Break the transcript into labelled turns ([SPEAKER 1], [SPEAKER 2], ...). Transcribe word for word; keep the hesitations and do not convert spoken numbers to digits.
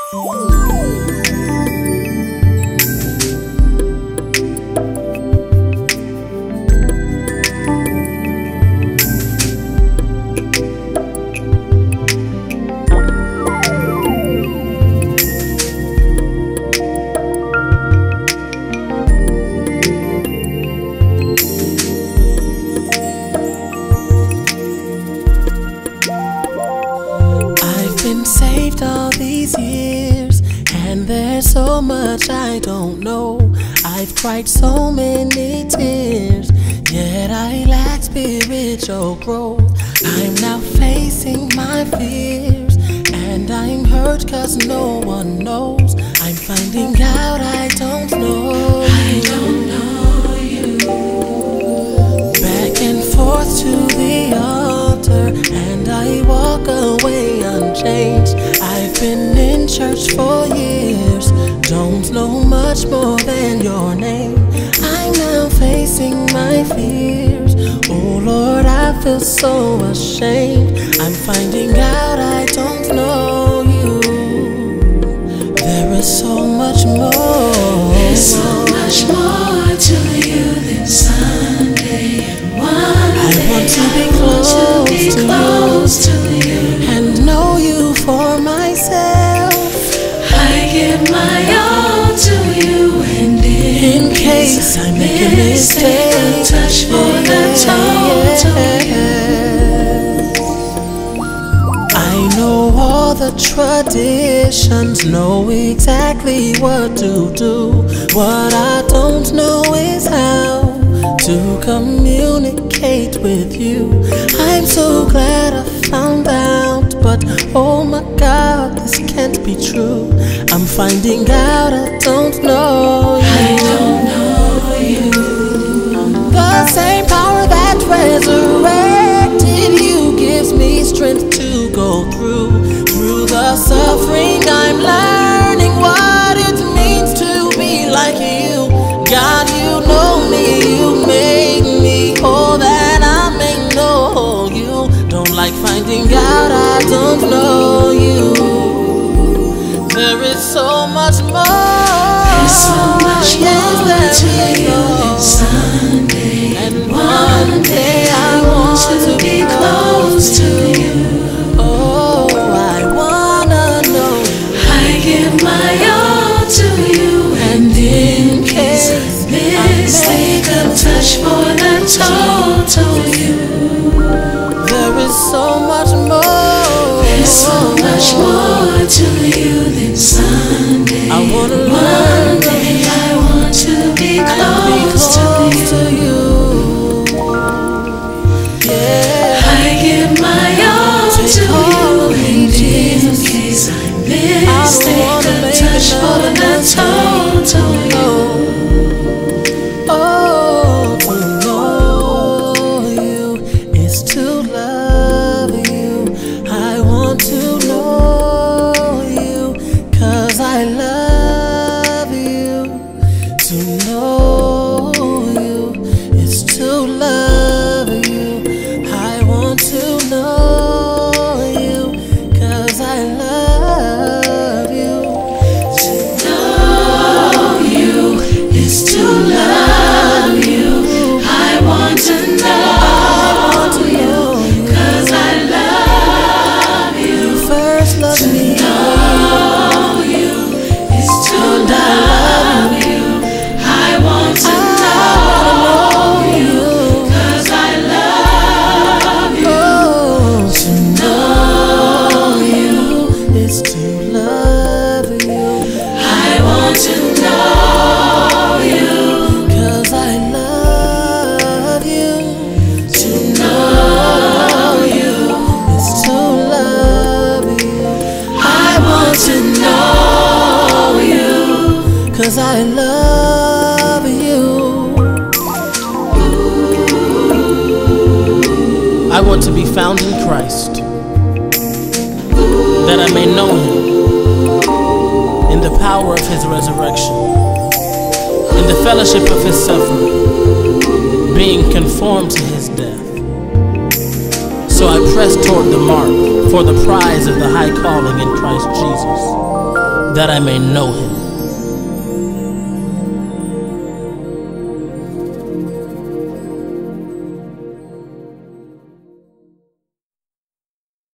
[SPEAKER 1] Saved all these years, and there's so much I don't know. I've cried so many tears, yet I lack spiritual growth. I'm now facing my fears, and I'm hurt cause no one knows. I'm finding out I don't know
[SPEAKER 2] I don't know you.
[SPEAKER 1] Back and forth to the altar, and I walk away unchanged. I've been in church for years, don't know much more than your name. I'm now facing my fears. Oh Lord, I feel so ashamed. I'm finding out I don't know you. There is so much more.
[SPEAKER 2] There's so much more to you than Sunday and one
[SPEAKER 1] I
[SPEAKER 2] day.
[SPEAKER 1] want to be
[SPEAKER 2] I
[SPEAKER 1] close,
[SPEAKER 2] want to be
[SPEAKER 1] to,
[SPEAKER 2] close
[SPEAKER 1] you,
[SPEAKER 2] to you
[SPEAKER 1] and know you for myself.
[SPEAKER 2] I give my all to you, and in,
[SPEAKER 1] In case I make a mistake,
[SPEAKER 2] a touch for the total
[SPEAKER 1] yeah. I know all the traditions, know exactly what to do. What I don't know is how to communicate with you. I'm so glad I found out, but oh my God, this can't be true. I'm finding out I don't know you.
[SPEAKER 2] I don't know you.
[SPEAKER 1] The same power that resurrected you gives me strength to go through. Through the suffering, I'm learning what it means to be like you. God, you know me, you made me all that I may know you. Don't like finding out I don't know you. There is so much more.
[SPEAKER 2] There's so much more
[SPEAKER 1] yes,
[SPEAKER 2] to
[SPEAKER 1] there is
[SPEAKER 2] you than
[SPEAKER 1] more.
[SPEAKER 2] Sunday.
[SPEAKER 1] And
[SPEAKER 2] One day I want to be close to you.
[SPEAKER 1] Oh, I wanna know.
[SPEAKER 2] I give my all to you, and in case I mistake a touch for the total you.
[SPEAKER 1] There is so much more.
[SPEAKER 2] There's so much more to you than Sunday.
[SPEAKER 1] I wanna learn.
[SPEAKER 2] One day I want to be close to you.
[SPEAKER 1] Yeah.
[SPEAKER 2] I give my all
[SPEAKER 1] Take
[SPEAKER 2] to
[SPEAKER 1] all
[SPEAKER 2] you,
[SPEAKER 1] of me,
[SPEAKER 2] and in
[SPEAKER 1] Jesus.
[SPEAKER 2] case I
[SPEAKER 1] I
[SPEAKER 2] mistake
[SPEAKER 1] don't wanna
[SPEAKER 2] a
[SPEAKER 1] make
[SPEAKER 2] touch for
[SPEAKER 1] another
[SPEAKER 2] the total you.
[SPEAKER 1] Oh, to know you is to love you. I want to know you, cause I love you. To know you is to love you. I want to know you, cause I love you.
[SPEAKER 2] To know you is to love you. I want to know you, cause I love you.
[SPEAKER 1] You first loved me.
[SPEAKER 2] Know you is to love you. I want to know you, cause I love you.
[SPEAKER 1] Oh, to
[SPEAKER 2] Know you,
[SPEAKER 1] is to love you,
[SPEAKER 2] I want to know you.
[SPEAKER 1] cause I love you. To
[SPEAKER 2] Know you,
[SPEAKER 1] is to love you,
[SPEAKER 2] I want to know you.
[SPEAKER 1] cause I love you. I want to be found in Christ, that I may know him in the power of his resurrection, in the fellowship of his suffering, being conformed to his death. So I press toward the mark for the prize of the high calling in Christ Jesus. that I may know him.